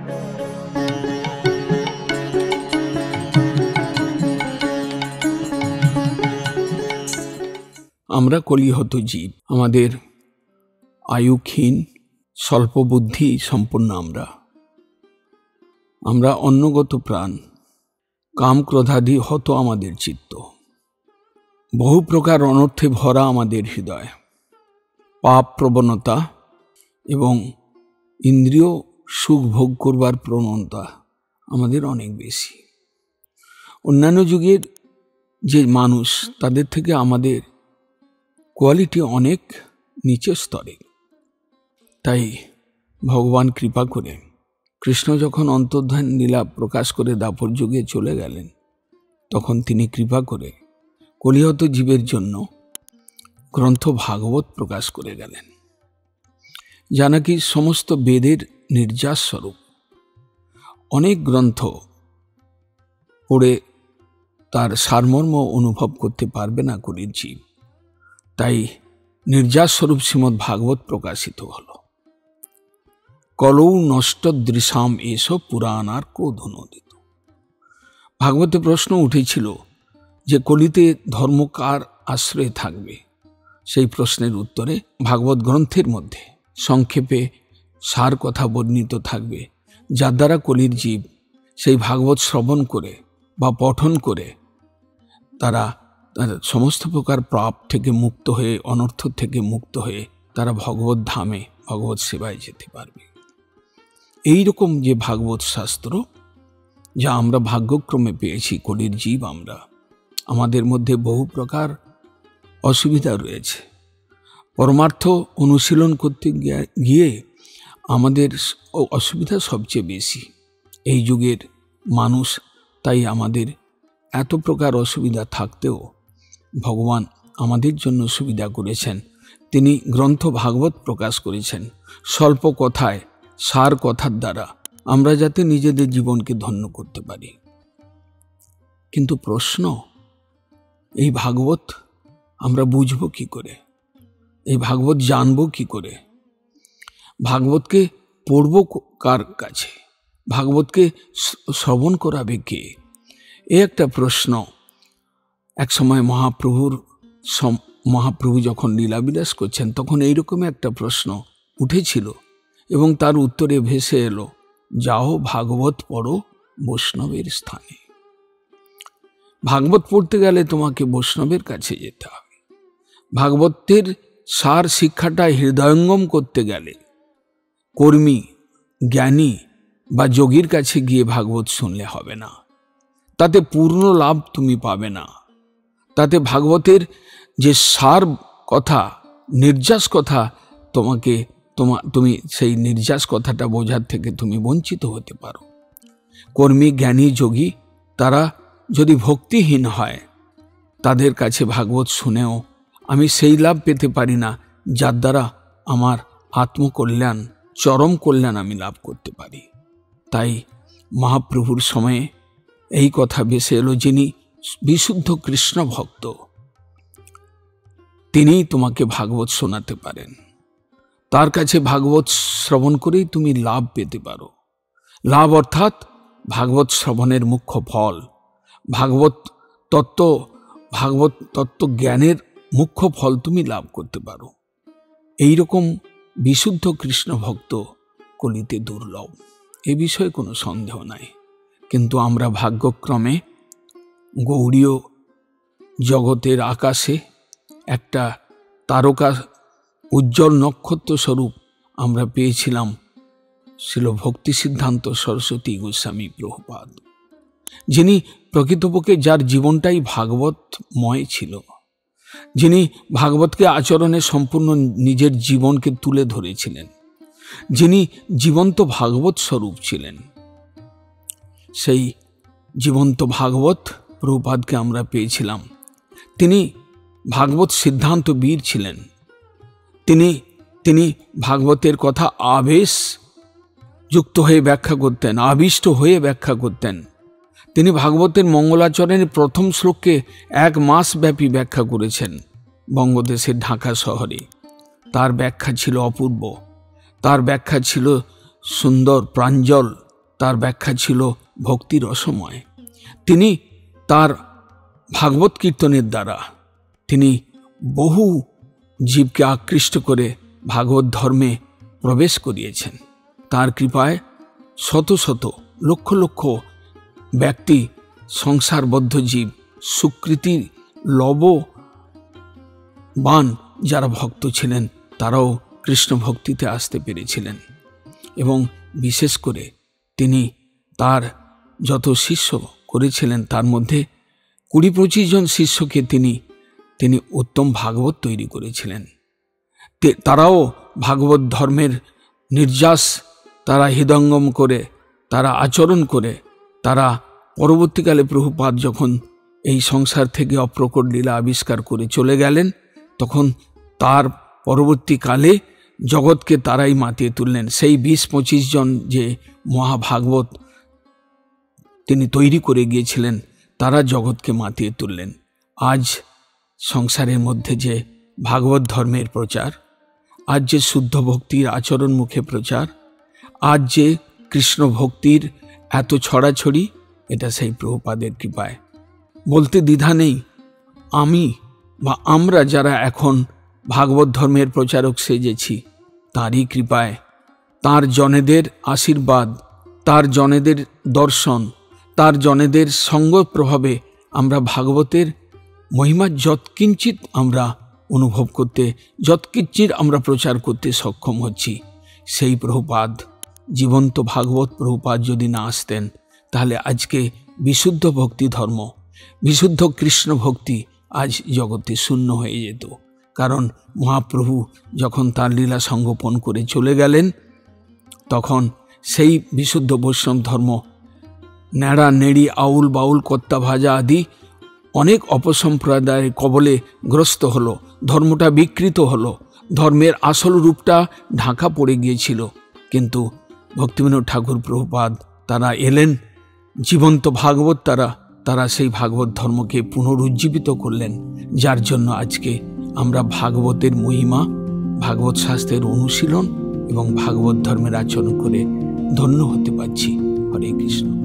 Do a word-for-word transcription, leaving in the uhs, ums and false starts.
আমরা কলিহত জীব, আমাদের আয়ু ক্ষীণ, স্বল্প বুদ্ধি সম্পন্ন। আমরা আমরা অন্নগত প্রাণ, কাম ক্রোধাদি হত আমাদের চিত্ত, বহু প্রকার অনর্থে ভরা আমাদের হৃদয়, পাপ প্রবণতা এবং ইন্দ্রিয় সুখ ভোগ করবার প্রবণতা আমাদের অনেক বেশি। অন্যান্য যুগের যে মানুষ, তাদের থেকে আমাদের কোয়ালিটি অনেক নিচের স্তরে। তাই ভগবান কৃপা করে কৃষ্ণ যখন অন্তর্ধান লীলা প্রকাশ করে দাপর যুগে চলে গেলেন, তখন তিনি কৃপা করে কলিহত জীবের জন্য গ্রন্থ ভাগবত প্রকাশ করে গেলেন, যা নাকি সমস্ত বেদের নির্যাস স্বরূপ। অনেক গ্রন্থ পড়ে তার সারমর্ম অনুভব করতে পারবে না কলির জীব, তাই নির্যাস স্বরূপ শ্রীমদ্ ভাগবত প্রকাশিত হল। কলৌ নষ্ট দৃশাম এসব পুরাণ আর কোধনোদিত। ভাগবতে প্রশ্ন উঠেছিল যে কলিতে ধর্ম কার আশ্রয়ে থাকবে। সেই প্রশ্নের উত্তরে ভাগবত গ্রন্থের মধ্যে সংক্ষেপে সার কথা বর্ণিত থাকবে, যার দ্বারা কলির জীব সেই ভাগবত শ্রবণ করে বা পঠন করে তারা সমস্ত প্রকার পাপ থেকে মুক্ত হয়ে, অনর্থ থেকে মুক্ত হয়ে তারা ভগবত ধামে ভগবত সেবায় যেতে পারবে। এই রকম যে ভাগবত শাস্ত্র, যা আমরা ভাগ্যক্রমে পেয়েছি কলির জীব আমরা, আমাদের মধ্যে বহু প্রকার অসুবিধা রয়েছে। পরমার্থ অনুশীলন করতে গিয়ে আমাদের অসুবিধা সবচেয়ে বেশি এই যুগের মানুষ। তাই আমাদের এত প্রকার অসুবিধা থাকতেও ভগবান আমাদের জন্য সুবিধা করেছেন। তিনি গ্রন্থ ভাগবত প্রকাশ করেছেন স্বল্প কথায়, সার কথার দ্বারা আমরা যাতে নিজেদের জীবনকে ধন্য করতে পারি। কিন্তু প্রশ্ন, এই ভাগবত আমরা বুঝব কি করে? এই ভাগবত জানব কি করে? ভাগবতকে পড়ব কার কাছে? ভাগবতকে শ্রবণ করাবে কে? এ একটা প্রশ্ন এক সময় মহাপ্রভুর মহাপ্রভু যখন লীলাবিলাস করছেন, তখন এইরকম একটা প্রশ্ন উঠেছিল এবং তার উত্তরে ভেসে এলো, যাও ভাগবত পড়ো বৈষ্ণবের স্থানে। ভাগবত পড়তে গেলে তোমাকে বৈষ্ণবের কাছে যেতে হবে। ভাগবতের সার শিক্ষাটা হৃদয়ঙ্গম করতে গেলে কর্মী, জ্ঞানী বা যোগীর কাছে গিয়ে ভাগবত শুনলে হবে না। তাতে পূর্ণ লাভ তুমি পাবে না। তাতে ভাগবতের যে সার কথা, নির্যাস কথা, তোমাকে তোমা তুমি সেই নির্যাস কথাটা বোঝার থেকে তুমি বঞ্চিত হতে পারো। কর্মী, জ্ঞানী, যোগী তারা যদি ভক্তিহীন হয়, তাদের কাছে ভাগবত শুনেও আমি সেই লাভ পেতে পারি না যার দ্বারা আমার আত্মকল্যাণ, চরম কল্যাণ আমি লাভ করতে পারি। তাই মহাপ্রভুর সময়ে এই কথা ভেসে এলো, যিনি বিশুদ্ধ কৃষ্ণ ভক্ত, তিনিই তোমাকে ভাগবত শোনাতে পারেন। তার কাছে ভাগবত শ্রবণ করেই তুমি লাভ পেতে পারো। লাভ অর্থাৎ ভাগবত শ্রবণের মুখ্য ফল, ভাগবত তত্ত্ব, ভাগবত তত্ত্ব জ্ঞানের মুখ্য ফল তুমি লাভ করতে পারো। এইরকম বিশুদ্ধ কৃষ্ণ ভক্ত কলিতে দুর্লভ, এ বিষয়ে কোনো সন্দেহ নাই। কিন্তু আমরা ভাগ্যক্রমে গৌড়ীয় জগতের আকাশে একটা তারকা উজ্জ্বল নক্ষত্র স্বরূপ আমরা পেয়েছিলাম ছিল ভক্তি সিদ্ধান্ত সরস্বতী গোস্বামী প্রভুপাদ, যিনি প্রকৃতপক্ষে যার জীবনটাই ভাগবতময় ছিল, যিনি ভাগবতকে আচরণে সম্পূর্ণ নিজের জীবনকে তুলে ধরেছিলেন, যিনি জীবন্ত ভাগবত স্বরূপ ছিলেন। সেই জীবন্ত ভাগবত প্রভুপাদকে আমরা পেয়েছিলাম। তিনি ভাগবত সিদ্ধান্ত বীর ছিলেন। তিনি তিনি ভাগবতের কথা আবেশ যুক্ত হয়ে ব্যাখ্যা করতেন, আবিষ্ট হয়ে ব্যাখ্যা করতেন। তিনি ভাগবতের মঙ্গলাচরণের প্রথম শ্লোককে এক মাস ব্যাপী ব্যাখ্যা করেছেন বঙ্গদেশের ঢাকা শহরে। তার ব্যাখ্যা ছিল অপূর্ব, তার ব্যাখ্যা ছিল সুন্দর, প্রাঞ্জল, তার ব্যাখ্যা ছিল ভক্তির রসময়। তিনি তার ভাগবত কীর্তনের দ্বারা তিনি বহু জীবকে আকৃষ্ট করে ভাগবত ধর্মে প্রবেশ করিয়েছেন। তার কৃপায় শত শত লক্ষ লক্ষ ব্যক্তি, সংসারবদ্ধ জীব, সুকৃতির লববান যারা ভক্ত ছিলেন তারাও কৃষ্ণ ভক্তিতে আসতে পেরেছিলেন। এবং বিশেষ করে তিনি তার যত শিষ্য করেছিলেন তার মধ্যে কুড়ি পঁচিশ জন শিষ্যকে তিনি তিনি উত্তম ভাগবত তৈরি করেছিলেন। তারাও ভাগবত ধর্মের নির্যাস তারা হৃদয়ঙ্গম করে, তারা আচরণ করে, তারা পরবর্তীকালে প্রভুপাদ যখন এই সংসার থেকে অপ্রকট লীলা আবিষ্কার করে চলে গেলেন, তখন তার পরবর্তীকালে জগৎকে তারাই মাতিয়ে তুললেন। সেই বিশ পঁচিশ জন যে মহাভাগবত তিনি তৈরি করে গিয়েছিলেন, তারা জগৎকে মাতিয়ে তুললেন। আজ সংসারের মধ্যে যে ভাগবত ধর্মের প্রচার, আজ যে শুদ্ধ ভক্তির আচরণ মুখে প্রচার, আজ যে কৃষ্ণ ভক্তির এত ছড়াছড়ি, এটা সেই প্রভুপাদের কৃপায়। বলতে দ্বিধা নেই, আমি বা আমরা যারা এখন ভাগবত ধর্মের প্রচারক সেজেছি, তারই কৃপায়, তার জনেদের আশীর্বাদ, তার জনেদের দর্শন, তার জনেদের সঙ্গ প্রভাবে আমরা ভাগবতের মহিমা যৎকিঞ্চিত আমরা অনুভব করতে, যৎকিঞ্চিত আমরা প্রচার করতে সক্ষম হচ্ছি। সেই প্রভুপাদ, জীবন্ত ভাগবত প্রভুপাদ যদি না আসতেন, তাহলে আজকে বিশুদ্ধ ভক্তি ধর্ম, বিশুদ্ধ কৃষ্ণ ভক্তি আজ জগতে শূন্য হয়ে যেত। কারণ মহাপ্রভু যখন তার লীলা সংগোপন করে চলে গেলেন, তখন সেই বিশুদ্ধ বৈষ্ণব ধর্ম ন্যাড়া নেড়ি, আউল বাউল, কর্তা ভাজা আদি অনেক অপসম্প্রদায়ের কবলে গ্রস্ত হলো। ধর্মটা বিকৃত হলো, ধর্মের আসল রূপটা ঢাকা পড়ে গিয়েছিল। কিন্তু ভক্তিবিনোদ ঠাকুর প্রভুপাদ তারা এলেন, জীবন্ত ভাগবত তারা তারা সেই ভাগবত ধর্মকে পুনরুজ্জীবিত করলেন, যার জন্য আজকে আমরা ভাগবতের মহিমা, ভাগবত শাস্ত্রের অনুশীলন এবং ভাগবত ধর্মের আচরণ করে ধন্য হতে পারছি। হরে কৃষ্ণ।